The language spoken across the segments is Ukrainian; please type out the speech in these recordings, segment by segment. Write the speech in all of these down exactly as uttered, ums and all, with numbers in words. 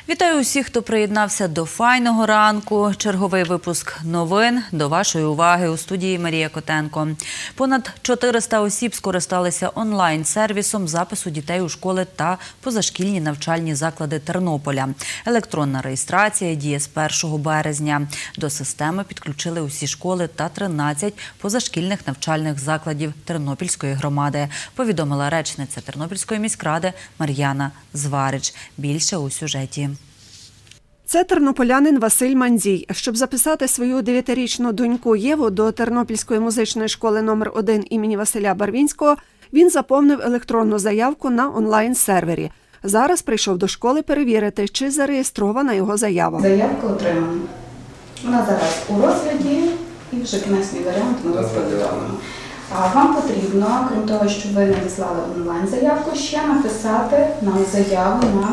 Вітаю усіх, хто приєднався до файного ранку. Черговий випуск новин до вашої уваги. У студії Марія Котенко. Понад чотириста осіб скористалися онлайн-сервісом запису дітей у школи та позашкільні навчальні заклади Тернополя. Електронна реєстрація діє з першого березня. До системи підключили усі школи та тринадцять позашкільних навчальних закладів Тернопільської громади, повідомила речниця Тернопільської міськради Мар'яна Зварич. Більше у сюжеті. Це тернополянин Василь Мандзій. Щоб записати свою дев'ятирічну доньку Єву до Тернопільської музичної школи номер один імені Василя Барвінського, він заповнив електронну заявку на онлайн-сервері. Зараз прийшов до школи перевірити, чи зареєстрована його заява. Заявка отримана. Вона зараз у розгляді і вже кінцевий варіант ми розповідаємо. А вам потрібно, крім того, що ви надіслали онлайн-заявку, ще написати нам заяву на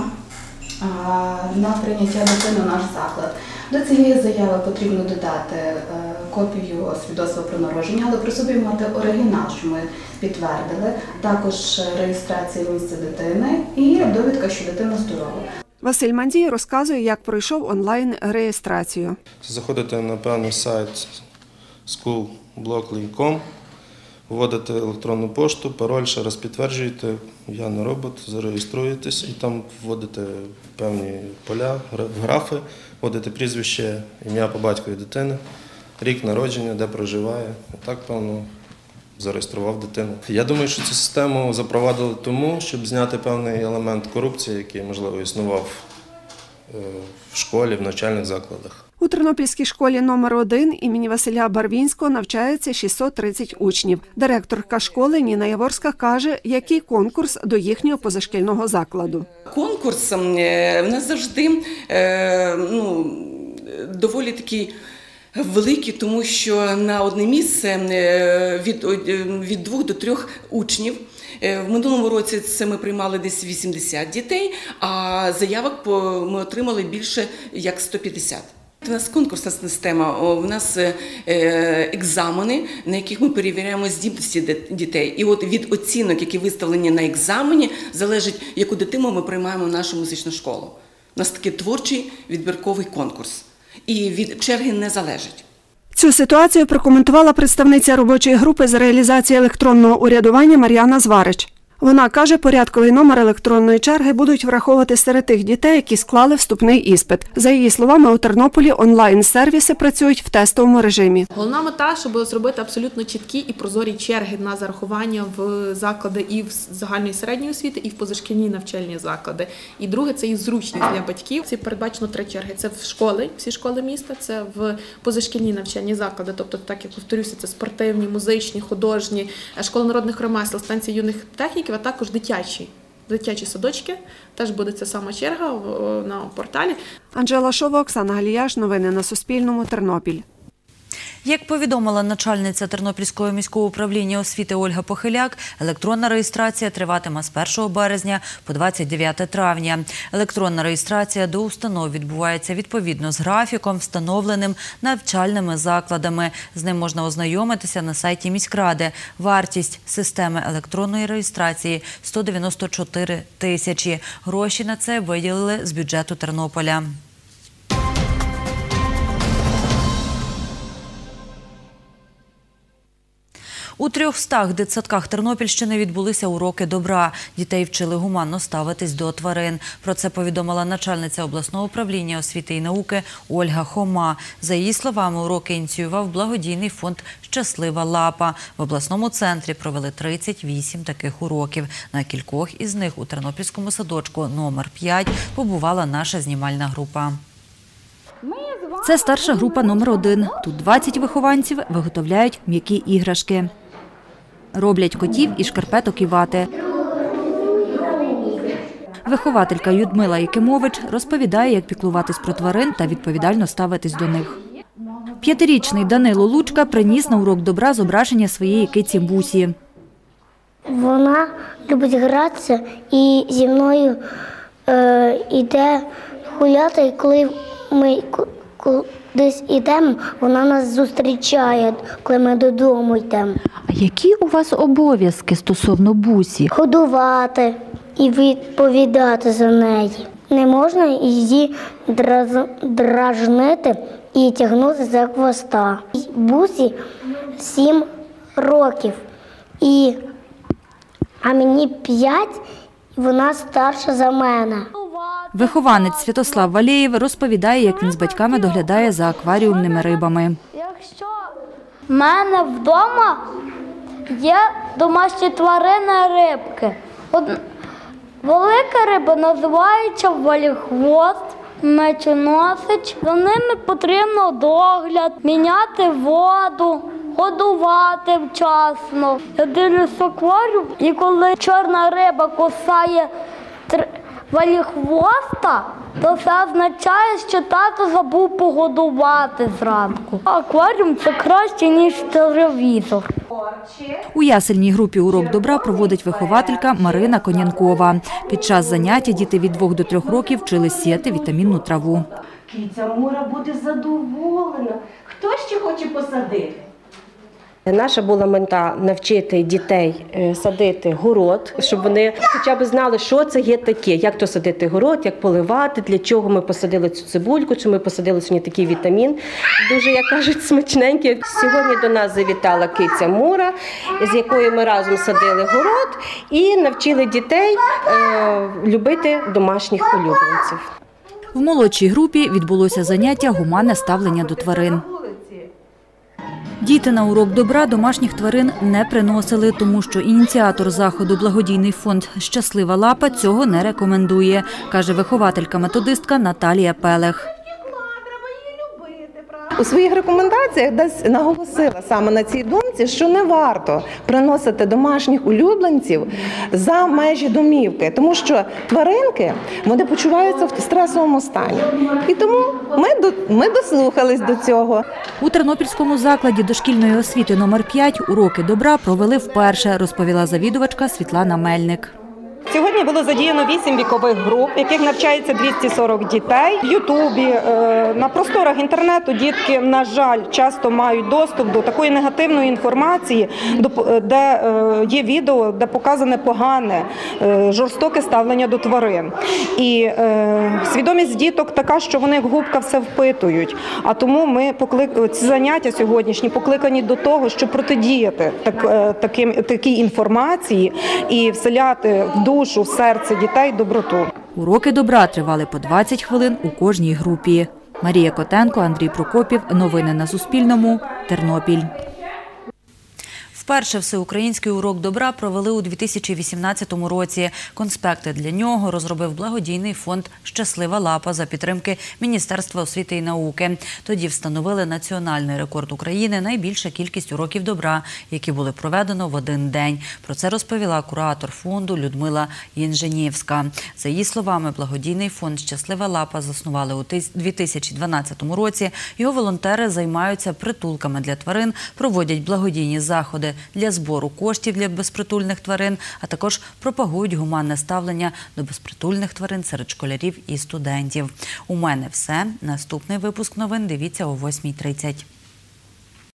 на прийняття дитини в наш заклад. До цієї заяви потрібно додати копію свідоцтва про народження, але при собі мати оригінал, що ми підтвердили, також реєстрація місця дитини і довідка, що дитина здорова. Василь Мандзій розказує, як пройшов онлайн-реєстрацію. Заходите на певний сайт скул блок крапка ком, вводите електронну пошту, пароль, ще раз підтверджуєте, я не робот, зареєструєтесь і там вводите певні поля, графи, вводите прізвище, ім'я по батькові дитини, рік народження, де проживає. І так, певно, зареєстрував дитину. Я думаю, що цю систему запровадили тому, щоб зняти певний елемент корупції, який, можливо, існував в школі, в навчальних закладах. У Тернопільській школі номер один імені Василя Барвінського навчається шістсот тридцять учнів. Директорка школи Ніна Яворська каже, який конкурс до їхнього позашкільного закладу. Конкурс в нас завжди ну, доволі такий великий, тому що на одне місце від, від двох до трьох учнів. В минулому році це ми приймали десь вісімдесят дітей, а заявок ми отримали більше як сто п'ятдесят. У нас конкурсна система, у нас екзамени, на яких ми перевіряємо здібності дітей. І от від оцінок, які виставлені на екзамені, залежить, яку дитину ми приймаємо в нашу музичну школу. У нас такий творчий відбірковий конкурс. І від черги не залежить. Цю ситуацію прокоментувала представниця робочої групи з реалізації електронного урядування Мар'яна Зварич. Вона каже, порядковий номер електронної черги будуть враховувати серед тих дітей, які склали вступний іспит. За її словами, у Тернополі онлайн-сервіси працюють в тестовому режимі. Головна мета, щоб зробити абсолютно чіткі і прозорі черги на зарахування в заклади і в загальної середньої освіти, і в позашкільні навчальні заклади. І друге, це і зручність для батьків. Це передбачено три черги. Це в школи, всі школи міста, це в позашкільні навчальні заклади, тобто, так як повторюся, це спортивні, музичні, художні, школа народних ремесел, станції юних техніків, а також дитячі. Дитячі садочки, теж буде ця сама черга на порталі. Анжела Шова, Оксана Галіяш. Новини на Суспільному. Тернопіль. Як повідомила начальниця Тернопільського міського управління освіти Ольга Похиляк, електронна реєстрація триватиме з першого березня по двадцять дев'яте травня. Електронна реєстрація до установ відбувається відповідно з графіком, встановленим навчальними закладами. З ним можна ознайомитися на сайті міськради. Вартість системи електронної реєстрації – сто дев'яносто чотири тисячі. Гроші на це виділили з бюджету Тернополя. У трьохстах дитсадках Тернопільщини відбулися уроки добра. Дітей вчили гуманно ставитись до тварин. Про це повідомила начальниця обласного управління освіти і науки Ольга Хома. За її словами, уроки ініціював благодійний фонд «Щаслива лапа». В обласному центрі провели тридцять вісім таких уроків. На кількох із них у Тернопільському садочку номер п'ять побувала наша знімальна група. Це старша група номер один. Тут двадцять вихованців виготовляють м'які іграшки. Роблять котів із шкарпеток і вати. Вихователька Людмила Якимович розповідає, як піклуватись про тварин та відповідально ставитись до них. П'ятирічний Данило Лучка приніс на урок добра зображення своєї киці Бусі. Вона любить гратися і зі мною е, йде гуляти, і коли ми десь йдемо, вона нас зустрічає, коли ми додому йдемо. А які у вас обов'язки стосовно Бусі? Годувати і відповідати за неї. не можна її драз- дражнити і тягнути за хвоста. Бусі сім років, і, а мені п'ять, і вона старша за мене. Вихованець Святослав Валєєв розповідає, як він з батьками доглядає за акваріумними рибами. Якщо в мене вдома є домашні тварини рибки. Од- Велика риба називається валіхвост, мечоносич. За ними потрібно догляд, міняти воду, годувати вчасно. Я дивлюсь акваріум, і коли чорна риба кусає тр- валіхвоста, то це означає, що тато забув погодувати зранку. Акваріум – це краще, ніж телевізор. У ясельній групі «Урок добра» проводить вихователька Марина Конянкова. Під час заняття діти від двох до трьох років вчили сіяти вітамінну траву. Киця Мура буде задоволена. Хто ще хоче посадити? Наша була мета навчити дітей е, садити город, щоб вони хоча б знали, що це є таке, як то садити город, як поливати, для чого ми посадили цю цибульку, чи ми посадили сьогодні такий вітамін. Дуже, як кажуть, смачненький. Сьогодні до нас завітала киця Мура, з якою ми разом садили город і навчили дітей е, любити домашніх улюбленців. В молодшій групі відбулося заняття «Гуманне ставлення до тварин». Діти на урок добра домашніх тварин не приносили, тому що ініціатор заходу благодійний фонд «Щаслива лапа» цього не рекомендує, каже вихователька-методистка Наталія Пелех. У своїх рекомендаціях десь наголосила саме на цій думці, що не варто приносити домашніх улюбленців за межі домівки, тому що тваринки, вони почуваються в стресовому стані. І тому ми, ми дослухались до цього. У Тернопільському закладі дошкільної освіти номер п'ять уроки добра провели вперше, розповіла завідувачка Світлана Мельник. Сьогодні було задіяно вісім вікових груп, в яких навчається двісті сорок дітей. В Ютубі, на просторах інтернету дітки, на жаль, часто мають доступ до такої негативної інформації, де є відео, де показане погане, жорстоке ставлення до тварин. І свідомість діток така, що вони як губка все впитують. А тому ми поклик... ці заняття сьогоднішні покликані до того, щоб протидіяти так, таким, такій інформації і вселяти в душу, в серце дітей доброту. Уроки добра тривали по двадцять хвилин у кожній групі. Марія Котенко, Андрій Прокопів. Новини на Суспільному. Тернопіль. Вперше всеукраїнський урок добра провели у дві тисячі вісімнадцятому році. Конспекти для нього розробив благодійний фонд «Щаслива лапа» за підтримки Міністерства освіти і науки. Тоді встановили національний рекорд України – найбільша кількість уроків добра, які були проведено в один день. Про це розповіла куратор фонду Людмила Єнженєвська. За її словами, благодійний фонд «Щаслива лапа» заснували у дві тисячі дванадцятому році. Його волонтери займаються притулками для тварин, проводять благодійні заходи для збору коштів для безпритульних тварин, а також пропагують гуманне ставлення до безпритульних тварин серед школярів і студентів. У мене все. Наступний випуск новин дивіться о восьмій тридцять.